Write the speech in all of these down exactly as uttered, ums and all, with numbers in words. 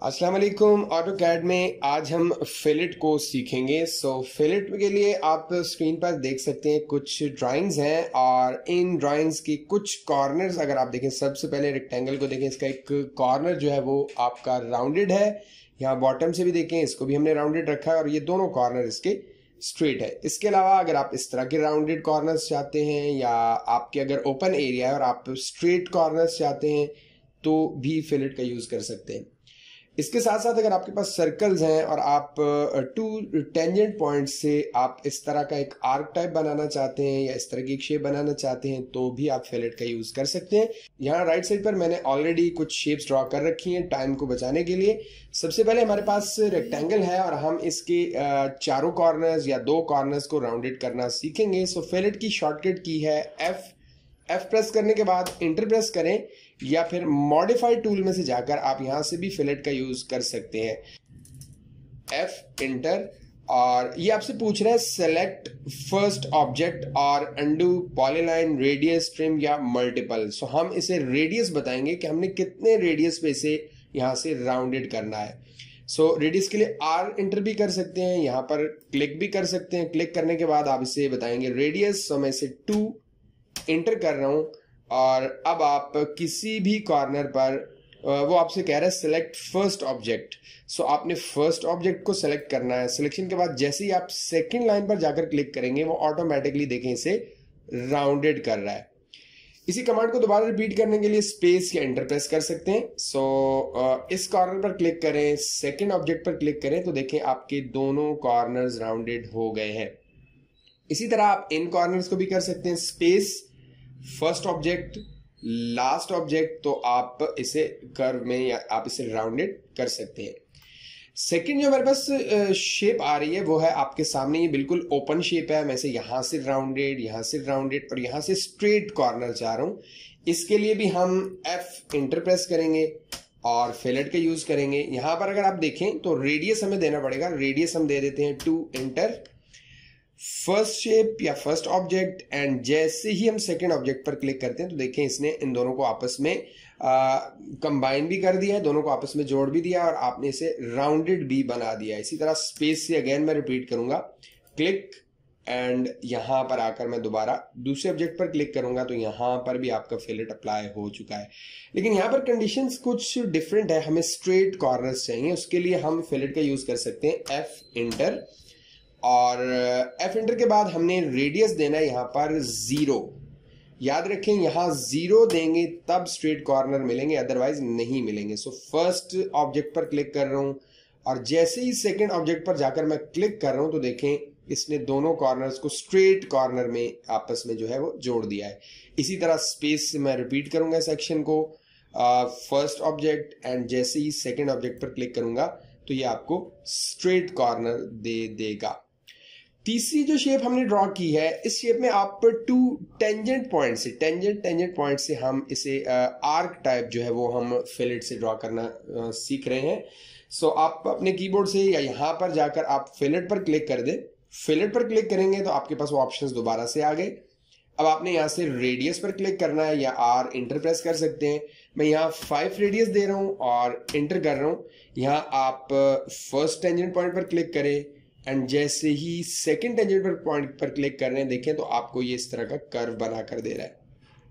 अस्सलाम वालेकुम। Auto CAD में आज हम फिलेट को सीखेंगे। सो so, फिलेट के लिए आप स्क्रीन पर देख सकते हैं कुछ ड्राइंग्स हैं और इन ड्राइंग्स की कुछ कॉर्नर्स अगर आप देखें, सबसे पहले रेक्टेंगल को देखें, इसका एक कॉर्नर जो है वो आपका राउंडेड है। यहाँ बॉटम से भी देखें, इसको भी हमने राउंडेड रखा है और ये दोनों कॉर्नर इसके स्ट्रेट है। इसके अलावा अगर आप इस तरह के राउंडेड कॉर्नर्स चाहते हैं या आपके अगर ओपन एरिया है और आप स्ट्रेट कॉर्नर्स चाहते हैं तो भी फिलेट का यूज कर सकते हैं। इसके साथ साथ अगर आपके पास सर्कल्स हैं और आप टू टेंजेंट पॉइंट से आप इस तरह का एक आर्क टाइप बनाना चाहते हैं या इस तरह की एक शेप बनाना चाहते हैं तो भी आप फिलेट का यूज कर सकते हैं। यहाँ राइट साइड पर मैंने ऑलरेडी कुछ शेप्स ड्रॉ कर रखी हैं टाइम को बचाने के लिए। सबसे पहले हमारे पास रेक्टेंगल है और हम इसके चारों कॉर्नर्स या दो कॉर्नर्स को राउंडेड करना सीखेंगे। सो फिलेट की शॉर्टकट की है एफ एफ प्रेस करने के बाद इंटर प्रेस करें या फिर मॉडिफाई टूल में से जाकर आप यहां से भी फिलेट का यूज कर सकते हैं। एफ इंटर और ये आपसे पूछ रहा है सेलेक्ट फर्स्ट ऑब्जेक्ट और अंडू पॉलीलाइन रेडियस ट्रिम या मल्टीपल। सो हम इसे रेडियस बताएंगे कि हमने कितने रेडियस पे इसे यहां से राउंडेड करना है। सो so, रेडियस के लिए आर इंटर भी कर सकते हैं, यहां पर क्लिक भी कर सकते हैं। क्लिक करने के बाद आप इसे बताएंगे रेडियस। सो मैं इसे टू इंटर कर रहा हूं और अब आप किसी भी कॉर्नर पर वो आपसे कह रहा है सिलेक्ट फर्स्ट ऑब्जेक्ट। सो आपने फर्स्ट ऑब्जेक्ट को सिलेक्ट करना है। सिलेक्शन के बाद जैसे ही आप सेकंड लाइन पर जाकर क्लिक करेंगे वो ऑटोमेटिकली देखें इसे राउंडेड कर रहा है। इसी कमांड को दोबारा रिपीट करने के लिए स्पेस या एंटर प्रेस कर सकते हैं। सो so, इस कॉर्नर पर क्लिक करें, सेकेंड ऑब्जेक्ट पर क्लिक करें तो देखें आपके दोनों कॉर्नर्स राउंडेड हो गए हैं। इसी तरह आप इन कॉर्नर्स को भी कर सकते हैं, space first object last object, तो आप इसे कर्व में या आप इसे राउंडेड कर सकते हैं। सेकंड जो हमारे पास शेप आ रही है वो है आपके सामने, ये बिल्कुल ओपन शेप है। मैं इसे यहां से राउंडेड, यहां से राउंडेड और यहां से स्ट्रेट कॉर्नर चाह रहा हूं। इसके लिए भी हम एफ इंटर प्रेस करेंगे और फिलेट का यूज करेंगे। यहां पर अगर आप देखें तो रेडियस हमें देना पड़ेगा। रेडियस हम दे देते हैं टू इंटर फर्स्ट शेप या फर्स्ट ऑब्जेक्ट एंड जैसे ही हम सेकंड ऑब्जेक्ट पर क्लिक करते हैं तो देखें इसने इन दोनों को आपस में कंबाइन भी कर दिया है, दोनों को आपस में जोड़ भी दिया और आपने इसे राउंडेड भी बना दिया। इसी तरह स्पेस से अगेन मैं रिपीट करूंगा, क्लिक एंड यहां पर आकर मैं दोबारा दूसरे ऑब्जेक्ट पर क्लिक करूंगा तो यहां पर भी आपका फिलेट अप्लाई हो चुका है। लेकिन यहां पर कंडीशंस कुछ डिफरेंट है, हमें स्ट्रेट कॉर्नर्स चाहिए। उसके लिए हम फिलेट का यूज कर सकते हैं एफ इंटर और एफ इंटर के बाद हमने रेडियस देना है यहां पर जीरो। याद रखें यहां जीरो देंगे तब स्ट्रेट कॉर्नर मिलेंगे, अदरवाइज नहीं मिलेंगे। सो फर्स्ट ऑब्जेक्ट पर क्लिक कर रहा हूं और जैसे ही सेकंड ऑब्जेक्ट पर जाकर मैं क्लिक कर रहा हूं तो देखें इसने दोनों कॉर्नर्स को स्ट्रेट कॉर्नर में आपस में जो है वो जोड़ दिया है। इसी तरह स्पेस से मैं रिपीट करूंगा सेक्शन को, फर्स्ट ऑब्जेक्ट एंड जैसे ही सेकंड ऑब्जेक्ट पर क्लिक करूंगा तो ये आपको स्ट्रेट कॉर्नर दे देगा। तीसरी जो शेप हमने ड्रॉ की है, इस शेप में आप टू टेंजेंट पॉइंट से टेंजेंट टेंजेंट पॉइंट से हम इसे आर्क टाइप जो है वो हम फिलेट से ड्रॉ करना आ, सीख रहे हैं। सो so, आप अपने कीबोर्ड से या यहाँ पर जाकर आप फिलेट पर क्लिक कर दें। फिलेट पर क्लिक करेंगे तो आपके पास वो ऑप्शंस दोबारा से आ गए। अब आपने यहाँ से रेडियस पर क्लिक करना है या आर इंटर प्रेस कर सकते हैं। मैं यहाँ फाइव रेडियस दे रहा हूँ और इंटर कर रहा हूँ। यहाँ आप फर्स्ट टेंजेंट पॉइंट पर क्लिक करें एंड जैसे ही सेकंड टेंजेंट पर पॉइंट पर क्लिक कर रहे हैं देखें तो आपको ये इस तरह का कर्व बना कर दे रहा है।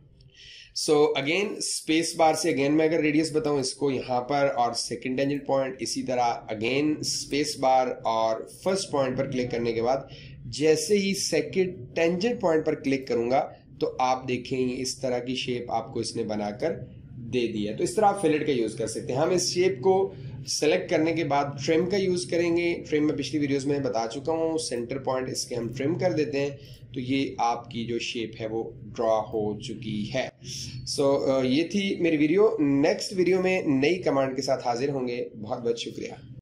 सो अगेन स्पेस बार से अगेन मैं अगर रेडियस बताऊं इसको यहाँ पर और सेकंड टेंजेंट पॉइंट, इसी तरह अगेन स्पेस बार और फर्स्ट पॉइंट पर क्लिक करने के बाद जैसे ही सेकंड टेंजेंट पॉइंट पर क्लिक करूंगा तो आप देखें इस तरह की शेप आपको इसने बनाकर दे दी है। तो इस तरह आप फिलेट का यूज कर सकते हैं। हम इस शेप को सेलेक्ट करने के बाद ट्रिम का यूज करेंगे। ट्रिम में पिछली वीडियोस में बता चुका हूँ, सेंटर पॉइंट इसके हम ट्रिम कर देते हैं तो ये आपकी जो शेप है वो ड्रॉ हो चुकी है। सो so, ये थी मेरी वीडियो। नेक्स्ट वीडियो में नई कमांड के साथ हाजिर होंगे। बहुत बहुत शुक्रिया।